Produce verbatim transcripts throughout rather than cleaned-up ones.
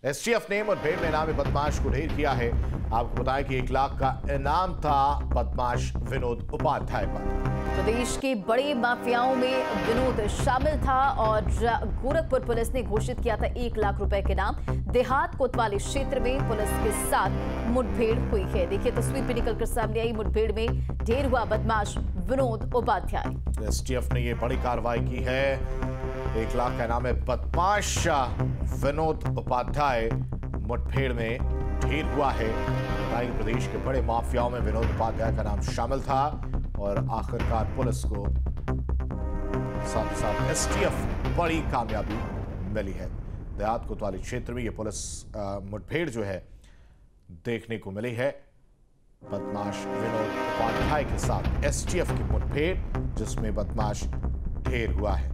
STF ने मुठभेड़ में इनामी बदमाश को ढेर किया है। आपको बताएं कि एक लाख का इनाम था बदमाश विनोद उपाध्याय पर। प्रदेश के बड़े माफियाओं में विनोद शामिल था और गोरखपुर पुलिस ने घोषित किया था एक लाख रुपए के इनाम। देहात कोतवाली क्षेत्र में पुलिस के साथ मुठभेड़ हुई है। देखिए तस्वीर भी निकलकर सामने आई। मुठभेड़ में ढेर हुआ बदमाश विनोद उपाध्याय। एसटीएफ ने यह बड़ी कार्रवाई की है। एक लाख का इनाम है बदमाश विनोद उपाध्याय मुठभेड़ में ढेर हुआ है। बताइए प्रदेश के बड़े माफियाओं में विनोद उपाध्याय का नाम शामिल था और आखिरकार पुलिस को साथ साथ एसटीएफ बड़ी कामयाबी मिली है। देहात कोतवाली क्षेत्र में यह पुलिस मुठभेड़ जो है देखने को मिली है। बदमाश विनोद उपाध्याय के साथ एसटीएफ की मुठभेड़ जिसमें बदमाश ढेर हुआ है।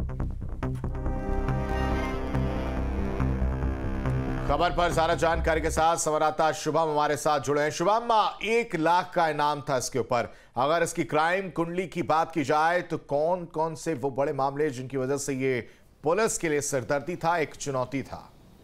खबर पर ज्यादा जानकारी के साथ संवाददाता शुभम हमारे साथ जुड़े हैं। शुभम, एक लाख का इनाम था इसके ऊपर। अगर इसकी क्राइम कुंडली की बात की जाए तो कौन कौन से वो बड़े मामले जिनकी वजह से ये पुलिस के लिए सिरदर्दी था, एक चुनौती था?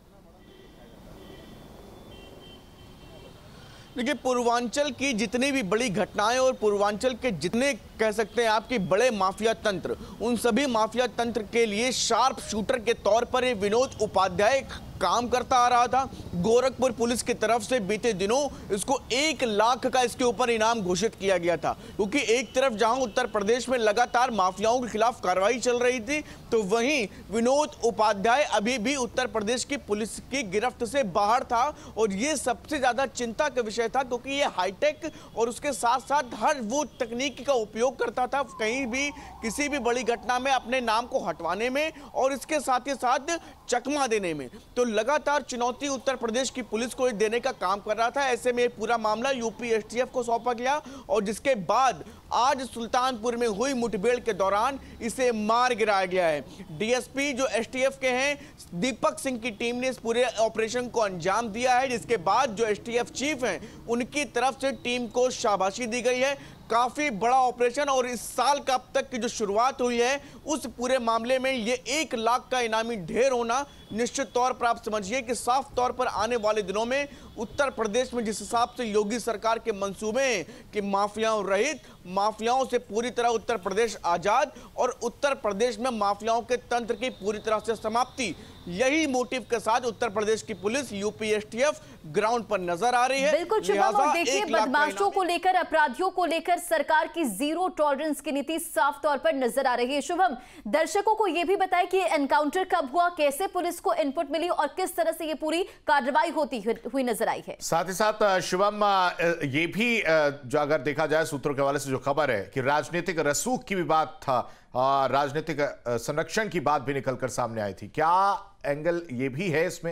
देखिए, पूर्वांचल की जितनी भी बड़ी घटनाएं और पूर्वांचल के जितने कह सकते हैं आपके बड़े माफिया तंत्र, उन सभी माफिया तंत्र के लिए शार्प शूटर के तौर पर ये विनोद उपाध्याय काम करता आ रहा था। गोरखपुर पुलिस की तरफ से बीते दिनों इसको एक लाख का इसके ऊपर इनाम घोषित किया गया था, क्योंकि एक तरफ जहां उत्तर प्रदेश में लगातार माफियाओं के खिलाफ कार्रवाई चल रही थी, तो वहीं विनोद उपाध्याय अभी भी उत्तर प्रदेश की पुलिस की गिरफ्त से बाहर था। और ये सबसे ज्यादा चिंता का विषय था, क्योंकि ये हाईटेक और उसके साथ साथ हर वो तकनीक का उपयोग करता था कहीं भी किसी भी बड़ी घटना में अपने नाम को हटवाने में और इसके साथ ही साथ चकमा देने में। तो लगातार चुनौती उत्तर प्रदेश की पुलिस को देने का काम कर रहा था। ऐसे में पूरा मामला यूपी एसटीएफ को सौंपा गया और जिसके बाद आज सुल्तानपुर में हुई मुठभेड़ के दौरान इसे मार गिराया गया है। डीएसपी जो एसटीएफ के हैं दीपक सिंह की टीम ने इस पूरे ऑपरेशन को अंजाम दिया है, जिसके बाद जो एसटीएफ चीफ हैं उनकी तरफ से टीम को शाबाशी दी गई है। काफी बड़ा ऑपरेशन और इस साल का अब तक की जो शुरुआत हुई है उस पूरे मामले में ये एक लाख का इनामी ढेर होना निश्चित तौर पर आप समझिए कि साफ तौर पर आने वाले दिनों में उत्तर प्रदेश में जिस हिसाब से योगी सरकार के मंसूबे हैं कि माफियाओं रहित, माफियाओं से पूरी तरह उत्तर प्रदेश आजाद और उत्तर प्रदेश में माफियाओं के तंत्र की पूरी तरह से समाप्ति, यही मोटिव के साथ उत्तर प्रदेश की पुलिस यूपी एसटीएफ ग्राउंड पर नजर आ रही है। बिल्कुल शुभम, और देखिए बदमाशों को लेकर, अपराधियों को लेकर सरकार की जीरो टॉलरेंस की नीति साफ तौर पर नजर आ रही है। शुभम, दर्शकों को यह भी बताएं कि एनकाउंटर कब हुआ, कैसे पुलिस को इनपुट मिली और किस तरह से ये पूरी कार्रवाई होती हुई नजर आई है। साथ ही साथ शुभम, ये भी जो अगर देखा जाए सूत्रों के हवाले से जो खबर है कि राजनीतिक रसूख की भी बात था, राजनीतिक संरक्षण की बात भी निकलकर सामने आई थी, क्या एंगल ये भी है इसमें?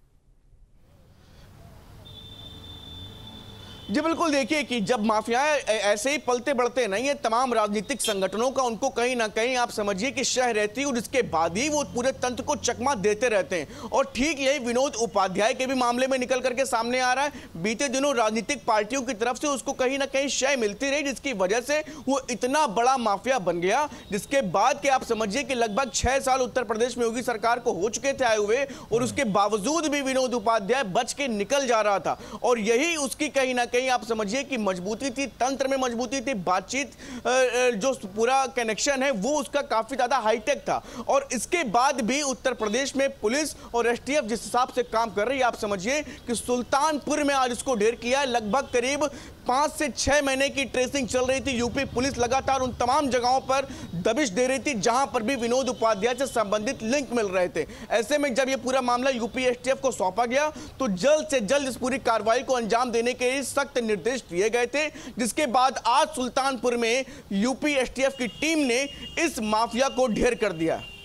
जी बिल्कुल, देखिए कि जब माफिया ऐसे ही पलते बढ़ते नहीं है, तमाम राजनीतिक संगठनों का उनको कहीं ना कहीं आप समझिए कि शह रहती है और इसके बाद ही वो पूरे तंत्र को चकमा देते रहते हैं। और ठीक यही विनोद उपाध्याय के भी मामले में निकल करके सामने आ रहा है। बीते दिनों राजनीतिक पार्टियों की तरफ से उसको कहीं ना कहीं शह मिलती रही, जिसकी वजह से वो इतना बड़ा माफिया बन गया, जिसके बाद के आप समझिए कि लगभग छह साल उत्तर प्रदेश में योगी सरकार को हो चुके थे आए हुए और उसके बावजूद भी विनोद उपाध्याय बच के निकल जा रहा था। और यही उसकी कहीं ना आप समझिए कि मजबूती थी, तंत्र में मजबूती थी, बातचीत जो पूरा कनेक्शन है वो उसका काफी ज्यादा हाईटेक था। और इसके बाद भी उत्तर प्रदेश में पुलिस और एसटीएफ जिस हिसाब से काम कर रही है, आप समझिए कि सुल्तानपुर में आज इसको ढेर किया है। लगभग करीब पांच से छह महीने की ट्रेसिंग चल रही थी। यूपी पुलिस लगातार उन तमाम जगहों पर दबिश दे रही थी जहां पर भी विनोद उपाध्याय से संबंधित लिंक मिल रहे थे। ऐसे में जब यह पूरा मामला यूपी एसटीएफ को सौंपा गया तो जल्द से जल्द इस पूरी कार्रवाई को अंजाम देने के लिए सख्त निर्देश दिए गए थे, जिसके बाद आज सुल्तानपुर में यूपी एसटीएफ की टीम ने इस माफिया को ढेर कर दिया।